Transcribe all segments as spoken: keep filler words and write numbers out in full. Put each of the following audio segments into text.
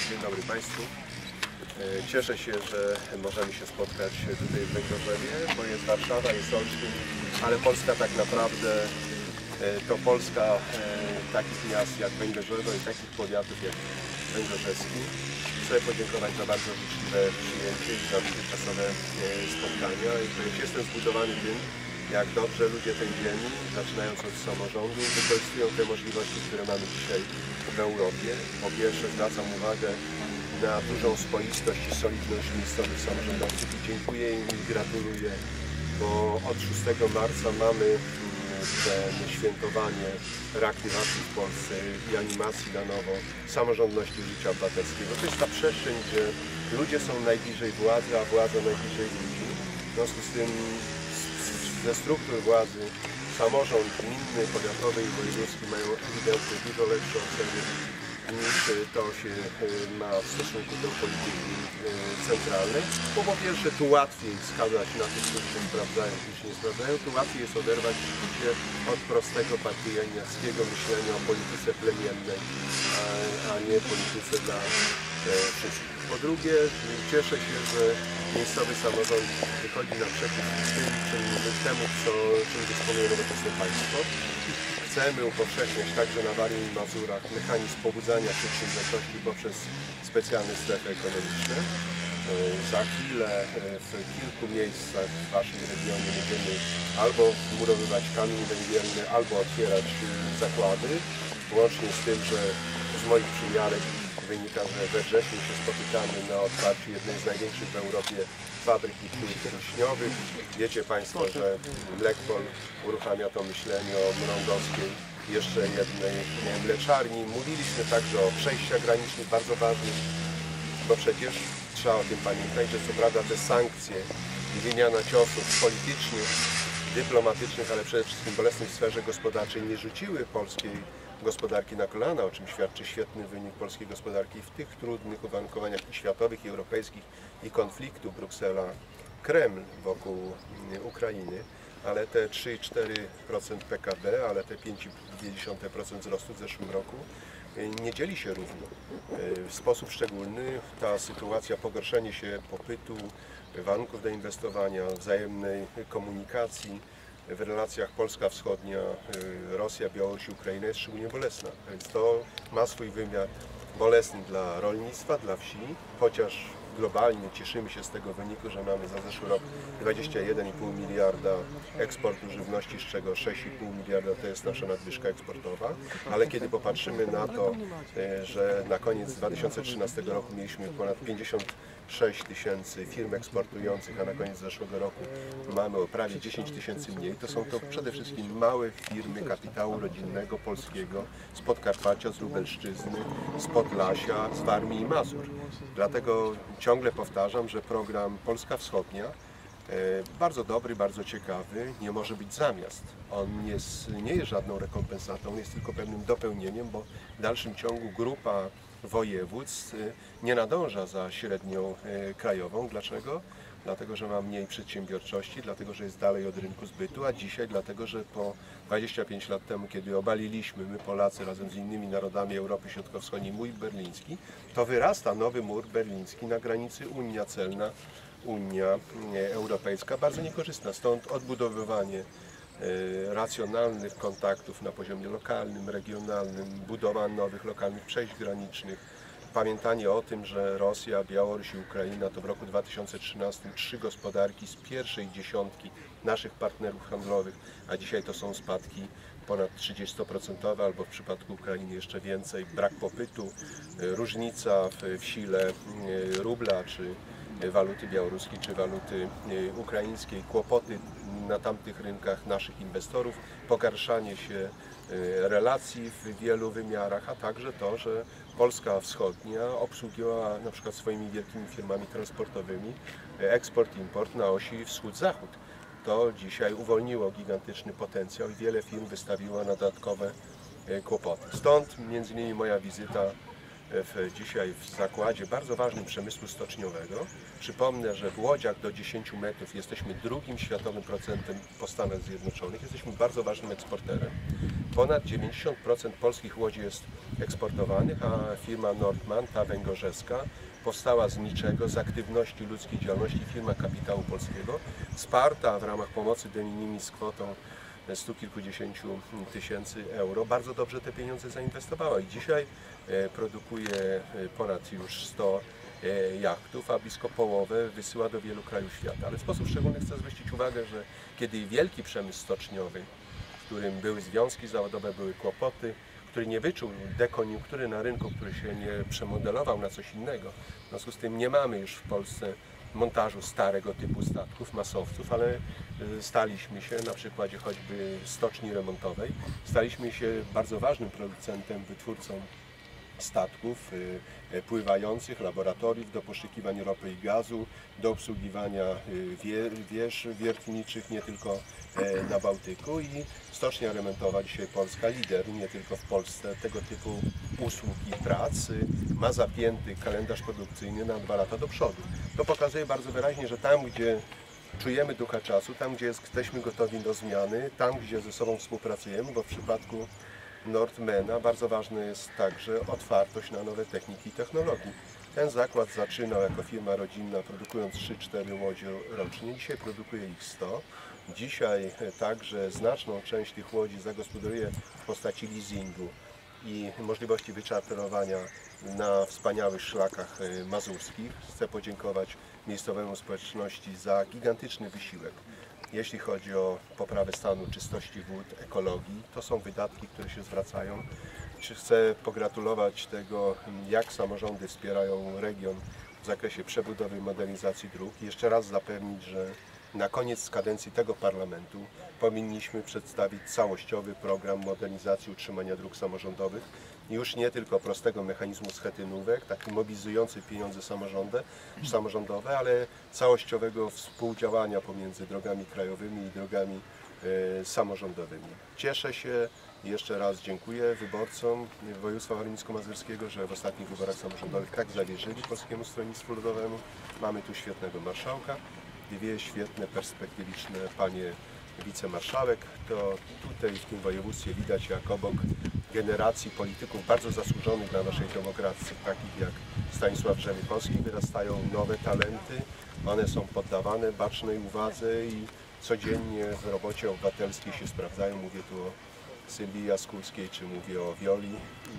Dzień dobry Państwu. Cieszę się, że możemy się spotkać tutaj w Węgorzewie, bo jest Warszawa, jest Olsztyn, ale Polska tak naprawdę to Polska takich miast jak Węgorzewo i takich powiatów jak Węgorzewski. Chcę podziękować za bardzo życzliwe przyjęcie i za dotychczasowe spotkania. Jestem zbudowany tym, jak dobrze ludzie tej ziemi, zaczynając od samorządu, wykorzystują te możliwości, które mamy dzisiaj w Europie. Po pierwsze zwracam uwagę na dużą spoistość i solidność miejscowych samorządowców i dziękuję im i gratuluję, bo od szóstego marca mamy ten świętowanie reaktywacji w Polsce i animacji na nowo samorządności życia obywatelskiego. To jest ta przestrzeń, gdzie ludzie są najbliżej władzy, a władza najbliżej ludzi. W związku z tym ze struktur władzy samorząd gminny, powiatowy i wojewódzki mają ewidentnie dużo lepsze oceny niż to się ma w stosunku do polityki centralnej, bo po pierwsze tu łatwiej wskazać na tych, którzy się sprawdzają, którzy się nie sprawdzają, tu łatwiej jest oderwać się od prostego partyjaniackiego myślenia o polityce plemiennej, a, a nie polityce dla wszystkich. Po drugie, cieszę się, że miejscowy samorząd wychodzi naprzeciw tym, czym, temu, co, czym dysponuje nowoczesne państwo. Chcemy upowszechniać także na Warmii i Mazurach mechanizm pobudzania przedsiębiorczości poprzez specjalne strefy ekonomiczne. Za chwilę w kilku miejscach w Waszym regionie będziemy albo wmurowywać kamień węgielny, albo otwierać zakłady, łącznie z tym, że z moich przymiarek wynika, że we wrześniu się spotykamy na otwarciu jednej z największych w Europie fabryk i wiśniowych. Wiecie Państwo, że Mlekpol uruchamia to myślenie o mrągowskiej jeszcze jednej mleczarni. Mówiliśmy także o przejściach granicznych, bardzo ważnych, bo przecież trzeba o tym pamiętać, że co prawda te sankcje i wymiana ciosów politycznych, dyplomatycznych, ale przede wszystkim bolesnych w sferze gospodarczej nie rzuciły polskiej gospodarki na kolana, o czym świadczy świetny wynik polskiej gospodarki w tych trudnych uwarunkowaniach i światowych, i europejskich, i konfliktu Bruksela-Kreml wokół Ukrainy, ale te trzy i cztery procent P K B, ale te pięć i dwa procent wzrostu w zeszłym roku nie dzieli się równo. W sposób szczególny ta sytuacja, pogorszenie się popytu, warunków do inwestowania, wzajemnej komunikacji w relacjach Polska Wschodnia, Rosja, Białoruś, Ukraina jest szczególnie bolesna. Więc to ma swój wymiar bolesny dla rolnictwa, dla wsi, chociaż globalnie cieszymy się z tego wyniku, że mamy za zeszły rok dwadzieścia jeden i pół miliarda eksportu żywności, z czego sześć i pół miliarda to jest nasza nadwyżka eksportowa, ale kiedy popatrzymy na to, że na koniec dwa tysiące trzynastego roku mieliśmy ponad pięćdziesiąt sześć tysięcy firm eksportujących, a na koniec zeszłego roku mamy o prawie dziesięć tysięcy mniej, to są to przede wszystkim małe firmy kapitału rodzinnego, polskiego, z Podkarpacia, z Lubelszczyzny, z Podlasia, z Warmii i Mazur. Dlatego ciągle powtarzam, że program Polska Wschodnia, bardzo dobry, bardzo ciekawy, nie może być zamiast. On jest, nie jest żadną rekompensatą, jest tylko pewnym dopełnieniem, bo w dalszym ciągu grupa województw nie nadąża za średnią krajową. Dlaczego? Dlatego, że ma mniej przedsiębiorczości, dlatego, że jest dalej od rynku zbytu, a dzisiaj dlatego, że po dwadzieścia pięć lat temu, kiedy obaliliśmy, my Polacy razem z innymi narodami Europy Środkowo-Wschodniej, mur berliński, to wyrasta nowy mur berliński na granicy Unia celna, Unia Europejska, bardzo niekorzystna. Stąd odbudowywanie racjonalnych kontaktów na poziomie lokalnym, regionalnym, budowa nowych lokalnych przejść granicznych, pamiętanie o tym, że Rosja, Białoruś i Ukraina to w roku dwa tysiące trzynastym trzy gospodarki z pierwszej dziesiątki naszych partnerów handlowych, a dzisiaj to są spadki ponad trzydziestoprocentowe, albo w przypadku Ukrainy jeszcze więcej, brak popytu, różnica w, w sile rubla czy waluty białoruskiej czy waluty ukraińskiej, kłopoty na tamtych rynkach naszych inwestorów, pogarszanie się relacji w wielu wymiarach, a także to, że Polska Wschodnia obsługiwała na przykład swoimi wielkimi firmami transportowymi eksport-import na osi wschód-zachód. To dzisiaj uwolniło gigantyczny potencjał i wiele firm wystawiło na dodatkowe kłopoty. Stąd między innymi moja wizyta w, dzisiaj w zakładzie bardzo ważnym przemysłu stoczniowego. Przypomnę, że w łodziach do dziesięciu metrów jesteśmy drugim światowym procentem po Stanach Zjednoczonych. Jesteśmy bardzo ważnym eksporterem. Ponad dziewięćdziesiąt procent polskich łodzi jest eksportowanych, a firma Nordman, ta węgorzeska, powstała z niczego, z aktywności ludzkiej działalności, firma kapitału polskiego, wsparta w ramach pomocy de minimis kwotą stu kilkudziesięciu tysięcy euro. Bardzo dobrze te pieniądze zainwestowała i dzisiaj produkuje ponad już sto jachtów, a blisko połowę wysyła do wielu krajów świata. Ale w sposób szczególny chcę zwrócić uwagę, że kiedy wielki przemysł stoczniowy, w którym były związki zawodowe, były kłopoty, który nie wyczuł dekoniunktury na rynku, który się nie przemodelował na coś innego. W związku z tym nie mamy już w Polsce montażu starego typu statków, masowców, ale staliśmy się, na przykładzie choćby stoczni remontowej, staliśmy się bardzo ważnym producentem, wytwórcą statków pływających, laboratoriów do poszukiwań ropy i gazu, do obsługiwania wież wiertniczych nie tylko na Bałtyku i stocznia remontowa dzisiaj Polska, lider nie tylko w Polsce tego typu usług i prac, ma zapięty kalendarz produkcyjny na dwa lata do przodu. To pokazuje bardzo wyraźnie, że tam, gdzie czujemy ducha czasu, tam, gdzie jesteśmy gotowi do zmiany, tam, gdzie ze sobą współpracujemy, bo w przypadku Nordmana bardzo ważna jest także otwartość na nowe techniki i technologii. Ten zakład zaczynał jako firma rodzinna, produkując trzy cztery łodzie rocznie, dzisiaj produkuje ich sto. Dzisiaj także znaczną część tych łodzi zagospodaruje w postaci leasingu i możliwości wyczarterowania na wspaniałych szlakach mazurskich. Chcę podziękować miejscowemu społeczności za gigantyczny wysiłek. Jeśli chodzi o poprawę stanu czystości wód, ekologii, to są wydatki, które się zwracają. Chcę pogratulować tego, jak samorządy wspierają region w zakresie przebudowy i modernizacji dróg. I jeszcze raz zapewnić, że na koniec kadencji tego parlamentu powinniśmy przedstawić całościowy program modernizacji utrzymania dróg samorządowych. Już nie tylko prostego mechanizmu schetynówek, taki mobilizujący pieniądze samorządowe, ale całościowego współdziałania pomiędzy drogami krajowymi i drogami e, samorządowymi. Cieszę się i jeszcze raz dziękuję wyborcom województwa warmińsko-mazurskiego, że w ostatnich wyborach samorządowych tak zawierzyli Polskiemu Stronnictwu Ludowemu. Mamy tu świetnego marszałka, dwie świetne, perspektywiczne panie wicemarszałek. To tutaj w tym województwie widać, jak obok generacji polityków bardzo zasłużonych dla naszej demokracji, takich jak Stanisław Rzemichowski, wyrastają nowe talenty. One są poddawane bacznej uwadze i codziennie w robocie obywatelskiej się sprawdzają. Mówię tu o Sylwii Jaskólskiej, czy mówię o Wioli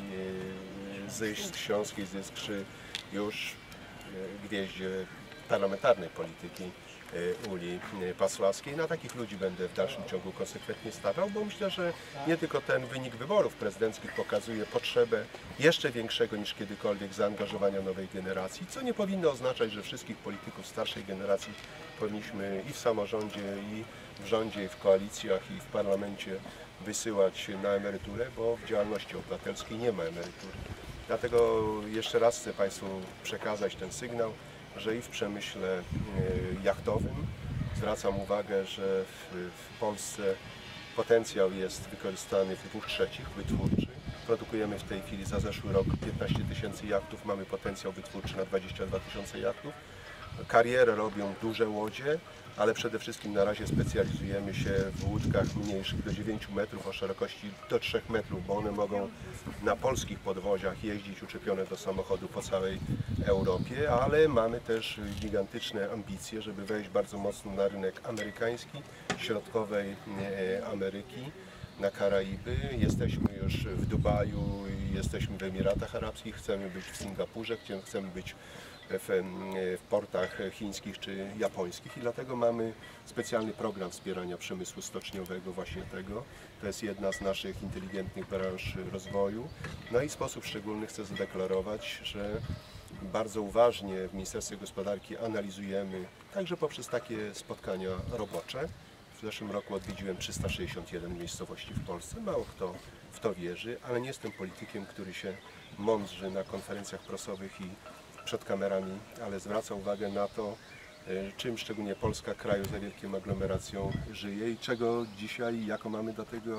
Zysk, Śląskiej Zyskrzy, już gwieździe parlamentarnej polityki Uli Pasławskiej. Na takich ludzi będę w dalszym ciągu konsekwentnie stawiał, bo myślę, że nie tylko ten wynik wyborów prezydenckich pokazuje potrzebę jeszcze większego niż kiedykolwiek zaangażowania nowej generacji, co nie powinno oznaczać, że wszystkich polityków starszej generacji powinniśmy i w samorządzie, i w rządzie, i w koalicjach, i w parlamencie wysyłać na emeryturę, bo w działalności obywatelskiej nie ma emerytury. Dlatego jeszcze raz chcę Państwu przekazać ten sygnał, że i w przemyśle jachtowym zwracam uwagę, że w, w Polsce potencjał jest wykorzystany w dwóch trzecich wytwórczy. Produkujemy w tej chwili za zeszły rok piętnaście tysięcy jachtów, mamy potencjał wytwórczy na dwadzieścia dwa tysiące jachtów. Karierę robią duże łodzie, ale przede wszystkim na razie specjalizujemy się w łódkach mniejszych do dziewięciu metrów o szerokości do trzech metrów, bo one mogą na polskich podwoziach jeździć uczepione do samochodu po całej Europie, ale mamy też gigantyczne ambicje, żeby wejść bardzo mocno na rynek amerykański, środkowej Ameryki, na Karaiby. Jesteśmy już w Dubaju, jesteśmy w Emiratach Arabskich, chcemy być w Singapurze, chcemy być W, w portach chińskich czy japońskich i dlatego mamy specjalny program wspierania przemysłu stoczniowego właśnie tego. To jest jedna z naszych inteligentnych branż rozwoju. No i w sposób szczególny chcę zadeklarować, że bardzo uważnie w Ministerstwie Gospodarki analizujemy, także poprzez takie spotkania robocze. W zeszłym roku odwiedziłem trzysta sześćdziesiąt jeden miejscowości w Polsce. Mało kto w to wierzy, ale nie jestem politykiem, który się mądrzy na konferencjach prasowych i przed kamerami, ale zwraca uwagę na to, czym szczególnie Polska, kraju za wielką aglomeracją, żyje i czego dzisiaj, jaką mamy do tego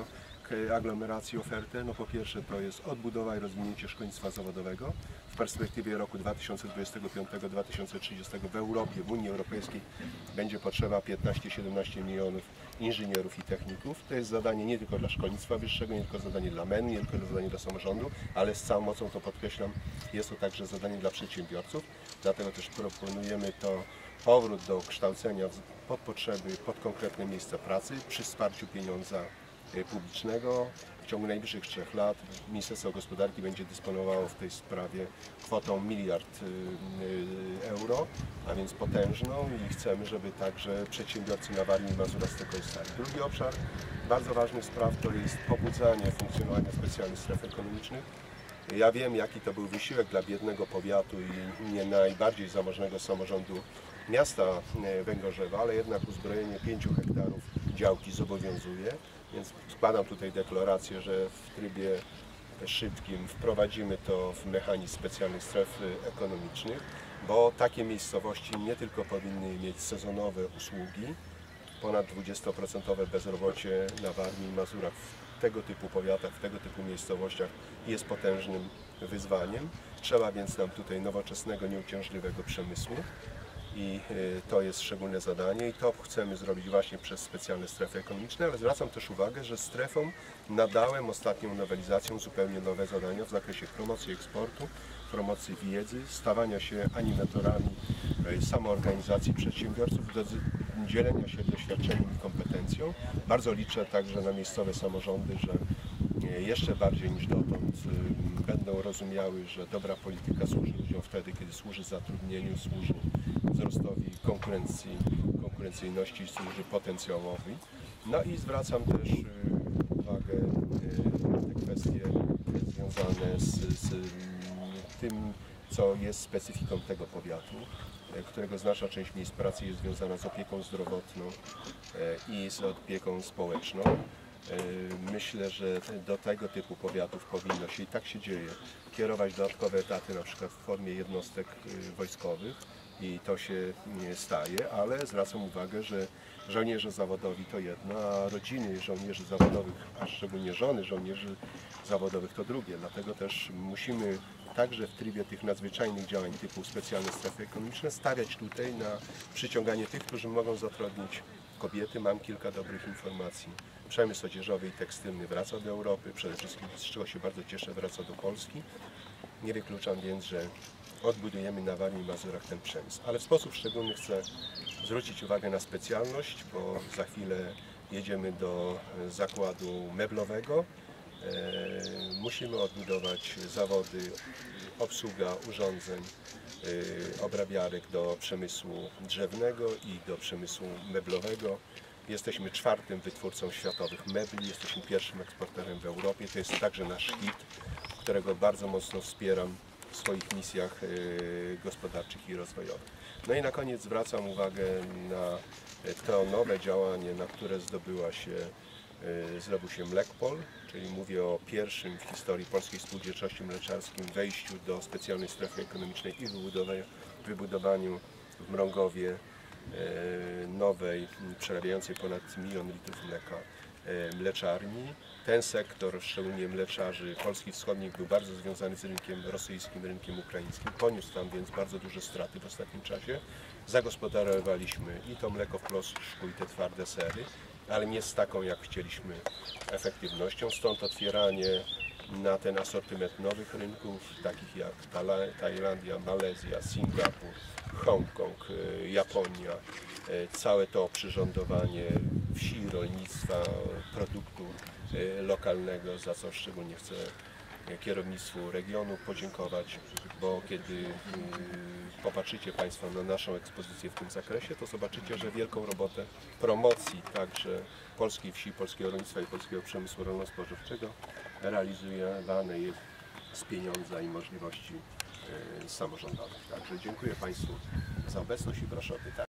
aglomeracji ofertę? No po pierwsze to jest odbudowa i rozwinięcie szkolnictwa zawodowego. W perspektywie roku dwa tysiące dwudziestego piątego do dwa tysiące trzydziestego w Europie, w Unii Europejskiej będzie potrzeba piętnaście do siedemnastu milionów inżynierów i techników. To jest zadanie nie tylko dla szkolnictwa wyższego, nie tylko zadanie dla M E N-u, nie tylko zadanie dla samorządu, ale z całą mocą to podkreślam, jest to także zadanie dla przedsiębiorców. Dlatego też proponujemy to powrót do kształcenia pod potrzeby, pod konkretne miejsca pracy przy wsparciu pieniądza publicznego. W ciągu najbliższych trzech lat Ministerstwo Gospodarki będzie dysponowało w tej sprawie kwotą miliard euro, a więc potężną, i chcemy, żeby także przedsiębiorcy na Warmii i Mazurach z tego korzystali. Drugi obszar bardzo ważnych spraw to jest pobudzanie funkcjonowania specjalnych stref ekonomicznych. Ja wiem, jaki to był wysiłek dla biednego powiatu i nie najbardziej zamożnego samorządu miasta Węgorzewa, ale jednak uzbrojenie pięciu hektarów działki zobowiązuje, więc składam tutaj deklarację, że w trybie szybkim wprowadzimy to w mechanizm specjalnych stref ekonomicznych, bo takie miejscowości nie tylko powinny mieć sezonowe usługi, ponad dwudziestoprocentowe bezrobocie na Warmii i Mazurach w tego typu powiatach, w tego typu miejscowościach jest potężnym wyzwaniem. Trzeba więc nam tutaj nowoczesnego, nieuciążliwego przemysłu i to jest szczególne zadanie i to chcemy zrobić właśnie przez specjalne strefy ekonomiczne, ale zwracam też uwagę, że strefom nadałem ostatnią nowelizacją zupełnie nowe zadania w zakresie promocji eksportu, promocji wiedzy, stawania się animatorami samoorganizacji przedsiębiorców, do dzielenia się doświadczeniem i kompetencją. Bardzo liczę także na miejscowe samorządy, że jeszcze bardziej niż dotąd będą rozumiały, że dobra polityka służy ludziom wtedy, kiedy służy zatrudnieniu, służy wzrostowi konkurencji, konkurencyjności, służy potencjałowi. No i zwracam też uwagę na te kwestie związane z, z tym, co jest specyfiką tego powiatu, którego znaczna część miejsc pracy jest związana z opieką zdrowotną i z opieką społeczną. Myślę, że do tego typu powiatów powinno się, i tak się dzieje, kierować dodatkowe etaty, na przykład w formie jednostek wojskowych, i to się nie staje, ale zwracam uwagę, że żołnierze zawodowi to jedno, a rodziny żołnierzy zawodowych, a szczególnie żony żołnierzy zawodowych to drugie. Dlatego też musimy także w trybie tych nadzwyczajnych działań typu specjalne strefy ekonomiczne stawiać tutaj na przyciąganie tych, którzy mogą zatrudnić kobiety. Mam kilka dobrych informacji. Przemysł odzieżowy i tekstylny wraca do Europy, przede wszystkim, z czego się bardzo cieszę, wraca do Polski. Nie wykluczam więc, że odbudujemy na Warmii i Mazurach ten przemysł. Ale w sposób szczególny chcę zwrócić uwagę na specjalność, bo za chwilę jedziemy do zakładu meblowego. Musimy odbudować zawody, obsługa urządzeń, obrabiarek do przemysłu drzewnego i do przemysłu meblowego. Jesteśmy czwartym wytwórcą światowych mebli, jesteśmy pierwszym eksporterem w Europie. To jest także nasz hit, którego bardzo mocno wspieram w swoich misjach gospodarczych i rozwojowych. No i na koniec zwracam uwagę na to nowe działanie, na które zdobyła się zdobył się Mlekpol, czyli mówię o pierwszym w historii polskiej spółdzielczości mleczarskim wejściu do specjalnej strefy ekonomicznej i wybudowaniu w Mrągowie nowej, przerabiającej ponad milion litrów mleka mleczarni. Ten sektor, szczególnie mleczarzy Polski Wschodniej, był bardzo związany z rynkiem rosyjskim, rynkiem ukraińskim. Poniósł tam więc bardzo duże straty w ostatnim czasie. Zagospodarowaliśmy i to mleko w proszku, i te twarde sery, ale nie z taką, jak chcieliśmy, efektywnością. Stąd otwieranie na ten asortyment nowych rynków, takich jak Tajlandia, Malezja, Singapur, Hongkong, Japonia. Całe to przyrządowanie wsi, rolnictwa, produktu lokalnego, za co szczególnie chcę kierownictwu regionu podziękować, bo kiedy popatrzycie Państwo na naszą ekspozycję w tym zakresie, to zobaczycie, że wielką robotę promocji także polskiej wsi, polskiego rolnictwa i polskiego przemysłu rolno-spożywczego realizowane jest z pieniądza i możliwości samorządowych. Także dziękuję Państwu za obecność i proszę o pytania.